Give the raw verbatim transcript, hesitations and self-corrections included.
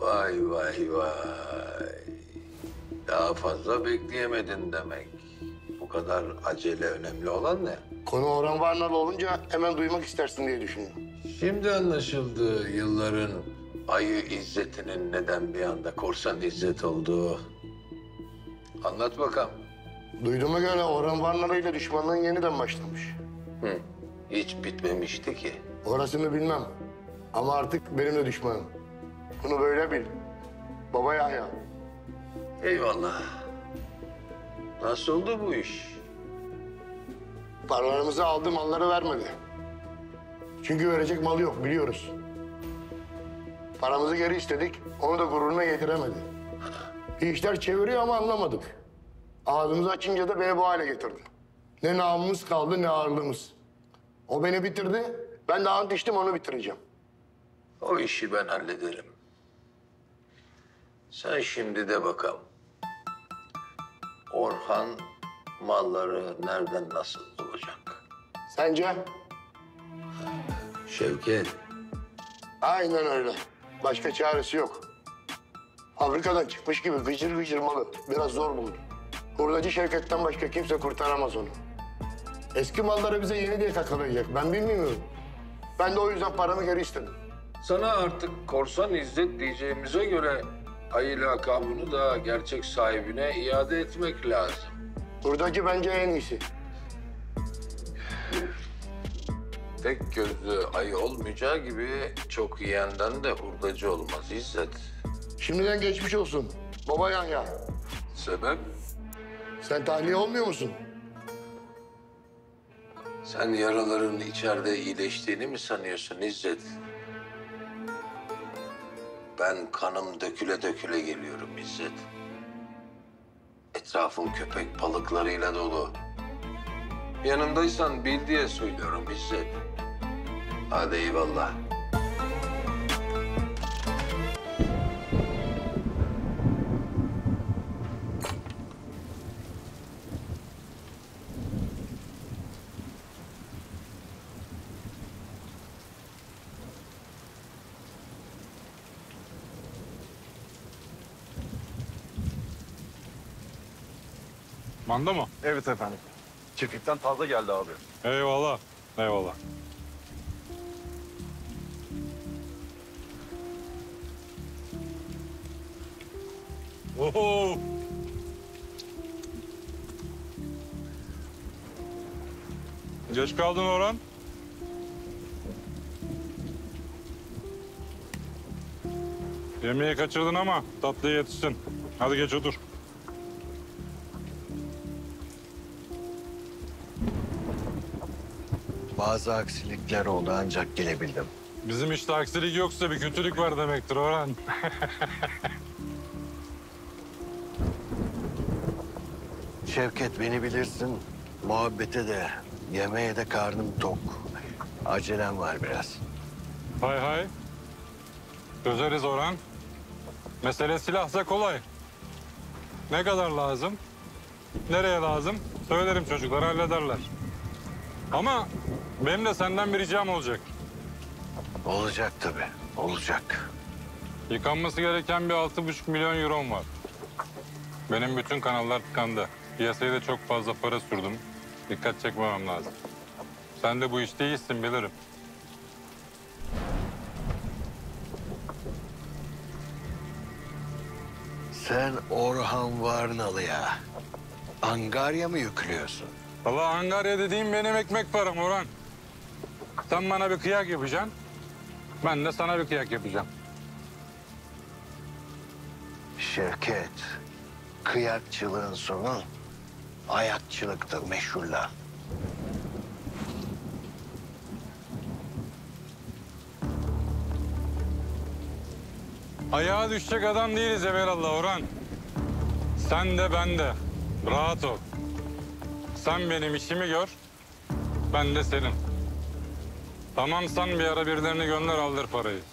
Vay vay vay. Daha fazla bekleyemedin demek. Bu kadar acele önemli olan ne? Konu Orhan Varnalı olunca hemen duymak istersin diye düşündüm. Şimdi anlaşıldı yılların ayı İzzet'inin neden bir anda korsan İzzet olduğu. Anlat bakalım. Duyduğuma göre Orhan Varnalı ile düşmanlığın yeniden başlamış. Hı. Hiç bitmemişti ki. Orasını bilmem. Ama artık benim de düşmanım. Bunu böyle bil. Baba Yahya. Eyvallah. Nasıl oldu bu iş? Paralarımızı aldı, malları vermedi. Çünkü verecek malı yok, biliyoruz. Paramızı geri istedik, onu da gururuna yediremedi. Bir işler çeviriyor ama anlamadık. Ağzımızı açınca da beni bu hale getirdi. Ne namımız kaldı, ne ağırlığımız. O beni bitirdi, ben de ant içtim, onu bitireceğim. O işi ben hallederim. Sen şimdi de bakalım. Orhan malları nereden nasıl bulacak? Sence? Şevket, Aynen öyle. Başka çaresi yok. Fabrikadan çıkmış gibi gıcır gıcır malı. Biraz zor bulur. Hurdacı Şevket'ten başka kimse kurtaramaz onu. Eski malları bize yeni diye kakalayacak. Ben bilmiyorum. Ben de o yüzden paramı geri istedim. sana artık korsan İzzet diyeceğimize göre ayı lakabını da gerçek sahibine iade etmek lazım. Hurdacı bence en iyisi. Tek gözlü ayı olmayacağı gibi çok yiyenden de hurdacı olmaz İzzet. Şimdiden geçmiş olsun. Baba Yahya. Sebep? Sen tahliye olmuyor musun? Sen yaraların içeride iyileştiğini mi sanıyorsun İzzet? Ben kanım döküle döküle geliyorum İzzet. Etrafım köpek balıklarıyla dolu. Yanımdaysan bil diye söylüyorum İzzet. Hadi eyvallah. Manda mı? Evet efendim. Çiftlikten taze geldi abi. Eyvallah. Eyvallah. Oho! Geç kaldın Orhan. Yemeği kaçırdın ama tatlıya yetişsin. Hadi geç otur. Bazı aksilikler oldu ancak gelebildim. Bizim işte aksilik yoksa bir kötülük var demektir Orhan. Şevket beni bilirsin. Muhabbete de, yemeğe de karnım tok. Acelem var biraz. Hay hay. Çözeriz Orhan. Mesele silahsa kolay. Ne kadar lazım? Nereye lazım? Söylerim, çocuklar hallederler. Ama benim de senden bir ricam olacak. Olacak tabii, olacak. Yıkanması gereken bir altı buçuk milyon eurom var. Benim bütün kanallar tıkandı. Piyasaya da çok fazla para sürdüm. Dikkat çekmemem lazım. Sen de bu işte iyisin bilirim. Sen Orhan Varnalı'ya angarya mı yüklüyorsun? Valla Angarya dediğim benim ekmek param Orhan. Sen bana bir kıyak yapacaksın. Ben de sana bir kıyak yapacağım. Şevket, kıyakçılığın sonu ayakçılıktır meşhurla. Ayağa düşecek adam değiliz evelallah Orhan. Sen de ben de. Rahat ol. Sen benim işimi gör, ben de senin. Tamamsan bir ara birilerini gönder aldır parayı.